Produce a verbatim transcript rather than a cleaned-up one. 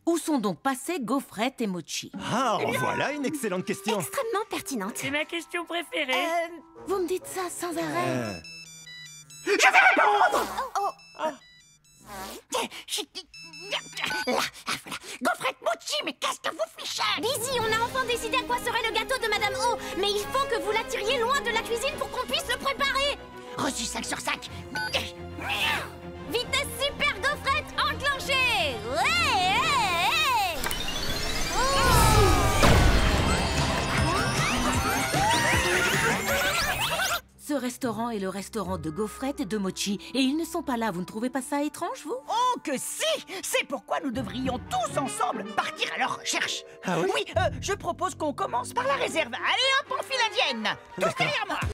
Où sont donc passés Gaufrette et Mochi? Ah, en voilà une excellente question. Extrêmement pertinente. C'est ma question préférée. Euh, Vous me dites ça sans arrêt. Euh, Je vais répondre. Oh, oh. Là, voilà. Gaufrette, Mochi, mais qu'est-ce que vous fichez? Busy, on a enfin décidé à quoi serait le gâteau de Madame O. Mais il faut que vous l'attiriez loin de la cuisine pour qu'on puisse le préparer. Reçu cinq sur cinq. Vitesse super Gaufrette enclenchée. Ouais, ouais, ouais. Ce restaurant est le restaurant de Gaufrette et de Mochi. Et ils ne sont pas là, vous ne trouvez pas ça étrange, vous? Oh que si! C'est pourquoi nous devrions tous ensemble partir à leur recherche. Ah oui? Oui, euh, je propose qu'on commence par la réserve. Allez hop, on file indienne. Tous derrière moi.